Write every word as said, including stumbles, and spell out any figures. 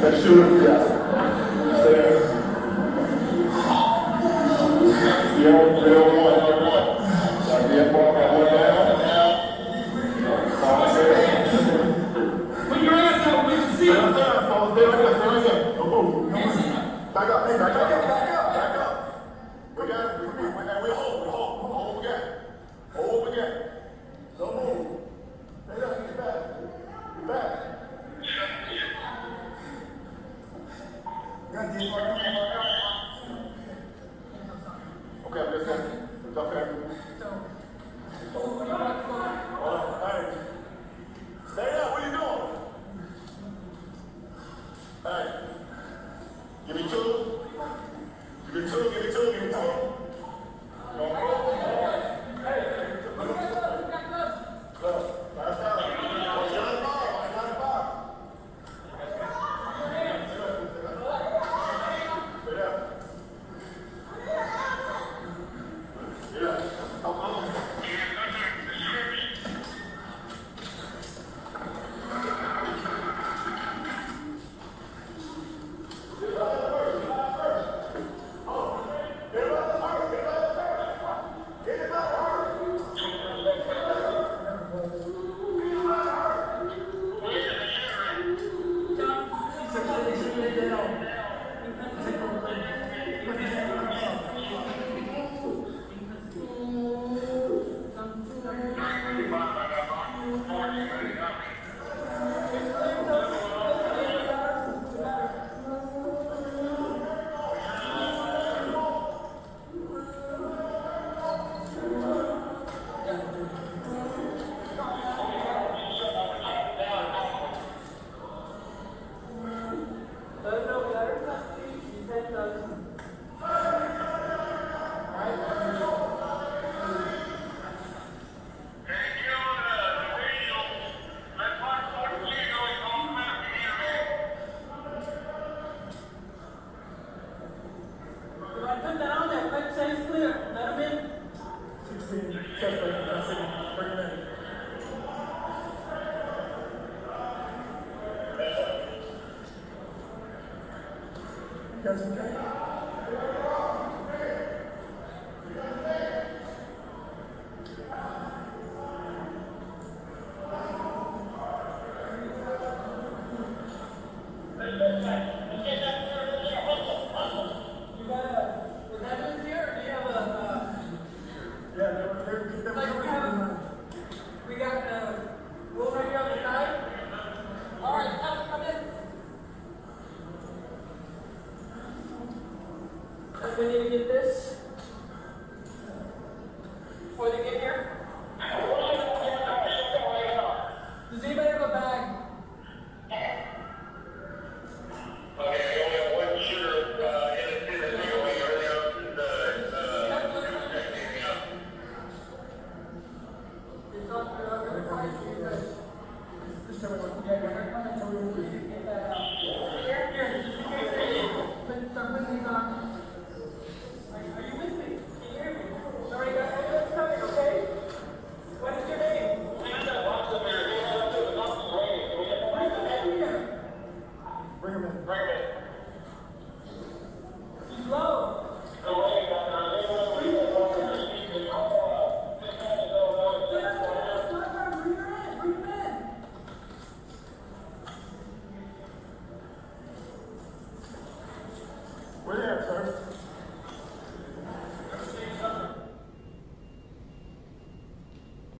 Next shooter, yes. Stay there. Zero, zero, one, zero, one. Sorry, the F ball got one down. Put your hands up, we can see it. Stay right there, fellas. Stay right there, stay right there. Don't move. Back up, hey, back up, back up, back up. We got it, we, we, we, we hold, we hold, we hold again. Hold again. Don't move. Stay there, get back. Get back. Okay, I'm listening. It's okay. Hold on, hey. Stay there, what are you doing? Hey. Give me two. Give me two, give me two, give me two. Don't go. Hey. Look, last time. What's your last ball? What's your last ball? We need to get this before they get here. Does anybody have a bag? Okay, I only have one shooter uh, in the in the thing over here around the uh, It's not good. I'm going to find you guys. Just tell me what you got. Tell me what you get that out. Here, here, just in case they need. Put some of these on. Are you with me? Can you hear me? Sorry, guys. I'm coming, okay? What is your name? Bring him in. Bring him in. He's low. We're there, sir.